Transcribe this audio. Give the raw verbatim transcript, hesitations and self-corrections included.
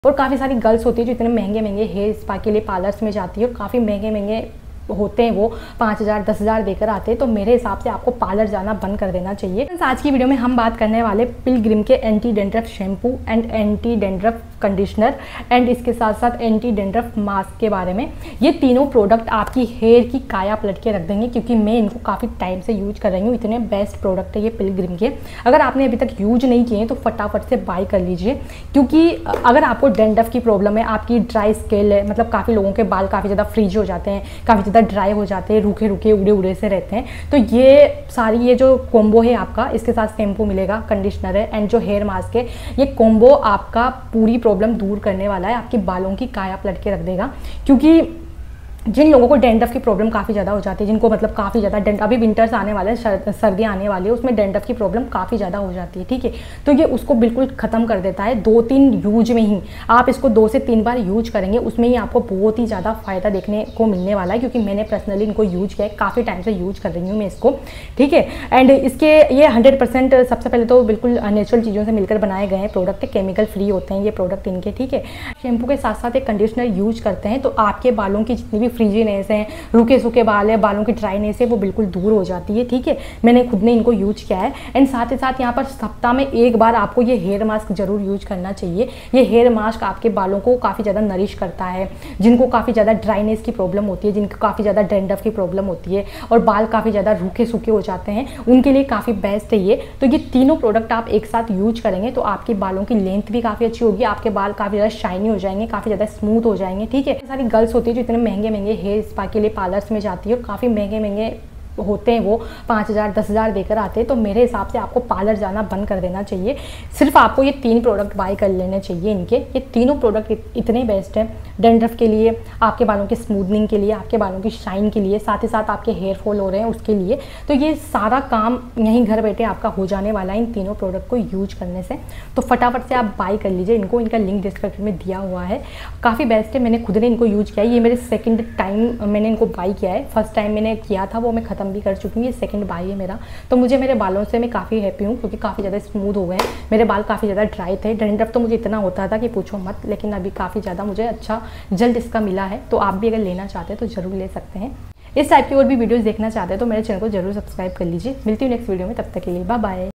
और काफ़ी सारी गर्ल्स होती है जो इतने महंगे महंगे हेयर स्पा के लिए पार्लर्स में जाती है और काफ़ी महंगे महंगे होते हैं, वो पाँच हज़ार दस हज़ार देकर आते हैं। तो मेरे हिसाब से आपको पार्लर जाना बंद कर देना चाहिए। आज की वीडियो में हम बात करने वाले पिलग्रिम के anti dandruff shampoo and anti dandruff conditioner and इसके साथ साथ एंटी डेंड्रफ मास्क के बारे में। ये तीनों प्रोडक्ट आपकी हेयर की काया पलट के रख देंगे, क्योंकि मैं इनको काफ़ी टाइम से यूज कर रही हूँ। इतने बेस्ट प्रोडक्ट है ये पिलग्रिम के। अगर आपने अभी तक यूज नहीं किए तो फटाफट से बाय कर लीजिए, क्योंकि अगर आपको डेंड्रफ की प्रॉब्लम है, आपकी ड्राई स्केल है, मतलब काफ़ी लोगों के बाल काफ़ी ज़्यादा फ्रीज हो जाते हैं, काफ़ी ज़्यादा ड्राई हो जाते हैं, रूखे रूखे उड़े उड़े से रहते हैं, तो ये सारी ये जो कॉम्बो है आपका, इसके साथ शैम्पू मिलेगा, कंडीशनर है एंड जो हेयर मास्क है, ये कॉम्बो आपका पूरी प्रॉब्लम दूर करने वाला है। आपके बालों की काया पलट के रख देगा। क्योंकि जिन लोगों को डेंड्रफ की प्रॉब्लम काफ़ी ज़्यादा हो जाती है, जिनको मतलब काफ़ी ज़्यादा डेंड अभी विंटर्स आने वाले हैं, सर्दियाँ आने वाली है, उसमें डेंड्रफ की प्रॉब्लम काफ़ी ज़्यादा हो जाती है, ठीक है। तो ये उसको बिल्कुल ख़त्म कर देता है। दो तीन यूज में ही आप इसको दो से तीन बार यूज करेंगे, उसमें ही आपको बहुत ही ज़्यादा फ़ायदा देखने को मिलने वाला है। क्योंकि मैंने पर्सनली इनको यूज किया है, काफ़ी टाइम से यूज कर रही हूँ मैं इसको, ठीक है। एंड इसके ये हंड्रेड परसेंट सबसे पहले तो बिल्कुल नेचुरल चीज़ों से मिलकर बनाए गए हैं प्रोडक्ट, केमिकल फ्री होते हैं ये प्रोडक्ट इनके, ठीक है। शैम्पू के साथ साथ एक कंडीशनर यूज करते हैं तो आपके बालों की जितनी भी फ्रीजीनेस है, रूखे सूखे बाल है, बालों की ड्राइनेस है, वो बिल्कुल दूर हो जाती है, ठीक है। मैंने खुद ने इनको यूज किया है। एंड साथ ही साथ यहाँ पर सप्ताह में एक बार आपको ये हेयर मास्क जरूर यूज करना चाहिए। ये हेयर मास्क आपके बालों को काफ़ी ज़्यादा नरिश करता है। जिनको काफ़ी ज़्यादा ड्राइनेस की प्रॉब्लम होती है, जिनको काफ़ी ज़्यादा डेंड्रफ की प्रॉब्लम होती है और बाल काफ़ी ज़्यादा रूखे सूखे हो जाते हैं, उनके लिए काफ़ी बेस्ट है ये। तो ये तीनों प्रोडक्ट आप एक साथ यूज करेंगे तो आपके बालों की लेंथ भी काफ़ी अच्छी होगी, आपके बाल काफ़ी ज़्यादा शाइनी हो जाएंगे, काफ़ी ज़्यादा स्मूथ हो जाएंगे, ठीक है। सारी गर्ल्स होती है जो इतने महंगे महंगे हेयर स्पा के लिए पार्लर्स में जाती है और काफ़ी महंगे महंगे होते हैं, वो पाँच हज़ार दस हज़ार देकर आते हैं। तो मेरे हिसाब से आपको पार्लर जाना बंद कर देना चाहिए। सिर्फ आपको ये तीन प्रोडक्ट बाय कर लेने चाहिए इनके। ये तीनों प्रोडक्ट इतने बेस्ट हैं डेंड्रफ के लिए, आपके बालों की स्मूथनिंग के लिए, आपके बालों की शाइन के लिए, साथ ही साथ आपके हेयर फॉल हो रहे हैं उसके लिए। तो ये सारा काम यहीं घर बैठे आपका हो जाने वाला है इन तीनों प्रोडक्ट को यूज करने से। तो फटाफट से आप बाय कर लीजिए इनको। इनका लिंक डिस्क्रिप्शन में दिया हुआ है। काफ़ी बेस्ट है, मैंने खुद ने इनको यूज किया है। ये मेरे सेकेंड टाइम मैंने इनको बाय किया है। फर्स्ट टाइम मैंने किया था वो मैं ख़त्म भी कर चुकी हूँ, ये सेकंड बाय है मेरा। तो मुझे मेरे बालों से मैं काफ़ी हैप्पी हूँ, क्योंकि काफ़ी ज़्यादा स्मूथ हो गए हैं। मेरे बाल काफ़ी ज़्यादा ड्राई थे, डेंड्रफ तो मुझे इतना होता था कि पूछो मत, लेकिन अभी काफ़ी ज़्यादा मुझे अच्छा जल्द इसका मिला है। तो आप भी अगर लेना चाहते हैं तो ज़रूर ले सकते हैं। इस टाइप की और भी वीडियोज़ देखना चाहते हैं तो मेरे चैनल को जरूर सब्सक्राइब कर लीजिए। मिलती हूँ नेक्स्ट वीडियो में, तब तक के लिए बाय बाय।